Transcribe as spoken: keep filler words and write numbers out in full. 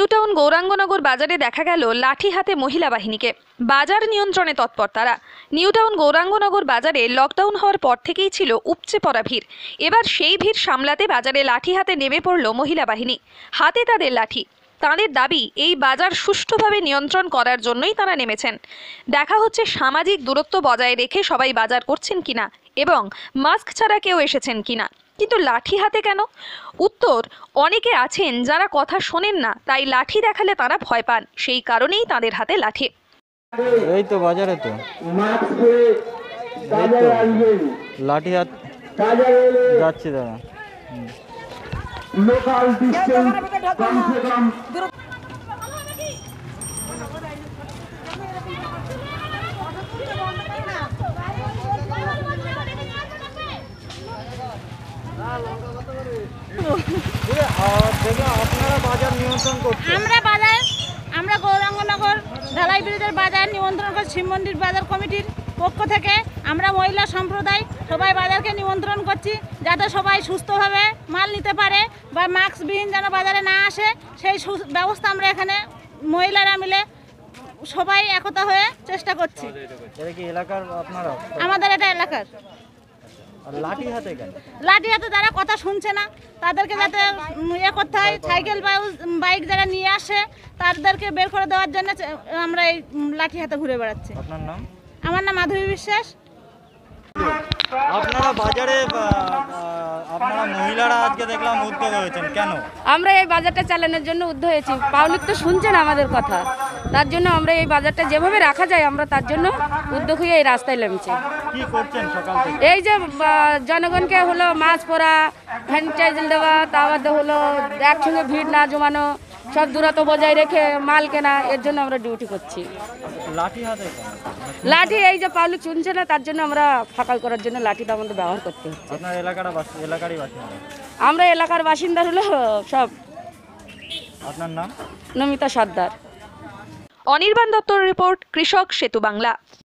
New town Gaurangnagar বাজারে দেখা গেল লাঠি হাতে মহিলা বাহিনীকে। বাজার নিয়ন্ত্রণে তৎপর তারা। নিউ টাউন গৌরাঙ্গনগর বাজারে লকডাউন হওয়ার পর থেকেই ছিল উপচে পড়া ভিড়। এবার সেই ভিড় সামলাতে বাজারে লাঠি হাতে নেমে পড়ল মহিলা বাহিনী। হাতে তাদের লাঠি। তাদের দাবি, এই বাজার সুষ্ঠুভাবে নিয়ন্ত্রণ করার জন্যই তারা নেমেছেন। দেখা হচ্ছে সামাজিক দূরত্ব বজায় রেখে সবাই বাজার করছেন কিনা এবং মাস্ক ছাড়া কেউ এসেছেন কিনা। কিন্তু লাঠি হাতে কেন? উত্তর, অনেকে আছেন যারা কথা শোনেন না, তাই লাঠি দেখালে তারা ভয় পান, সেই কারণেই তাদের হাতে লাঠি। এই তো বাজারে তো লাঠি হাত যাচ্ছে দাদা। লোকাল ডিস্টেন্স কমসে কম আপনারা বাজার নিয়ন্ত্রণ করছেন। আমরা বাজার আমরা গৌরাঙ্গনগর ঢালাই ব্রিজের বাজার নিয়ন্ত্রণ করছি। শিব মন্দির বাজার কমিটির পক্ষ থেকে আমরা মহিলা সম্প্রদায় সবাই বাজারকে নিয়ন্ত্রণ করছি, যাতে সবাই সুস্থভাবে মাল নিতে পারে বা মাস্কবিহীন যেন বাজারে না আসে, সেই ব্যবস্থা আমরা এখানে মহিলারা মিলে সবাই একতা হয়ে চেষ্টা করছি। এটা কি এলাকার আপনারা? আমাদের এটা এলাকার। লাঠি হাতে কেন? লাঠি হাতে যারা কথা শুনছে না তাদেরকে যাতে ইয়ে করতে হয়, সাইকেল বা বাইক যারা নিয়ে আসে তাদেরকে বের করে দেওয়ার জন্য আমরা এই লাঠি হাতে ঘুরে বেড়াচ্ছি। আপনার নাম? আমার নাম মাধবী বিশ্বাস। আপনারা বাজারে আপনারা মহিলারা আজকে দেখলাম উদ্যোগ হয়েছেন, কেন? আমরা এই বাজারটা চালানোর জন্য উদ্যোগ হয়েছি। পাবলিক তো শুনছে না আমাদের কথা, তার জন্য আমরা এই বাজারটা যেভাবে রাখা যায় আমরা তার জন্য উদ্যোগ হয়ে এই রাস্তায় নেমেছি। কি করছেন সকাল থেকে? এই যে জনগণকে হলো মাস্ক পরা, স্যানিটাইজার দেওয়া, তারপর হলো একসঙ্গে ভিড় না জমানো, সব দূরত্ব বজায় রেখে মাল কেনা, এর জন্য আমরা ডিউটি করছি। লাঠি হাতে কেন? লাঠি এই যে পাবলিক শুনছে না তার জন্য আমরা ফাঁকা করার জন্য লাঠিটা আমাদের ব্যবহার করতে হচ্ছে। আপনার এলাকার এলাকারই বাসিন্দা? আমরা এলাকার বাসিন্দা হলো সব। আপনার নাম? নমিতা সর্দার। অনির্বাণ দত্তর রিপোর্ট, কৃষক সেতু বাংলা।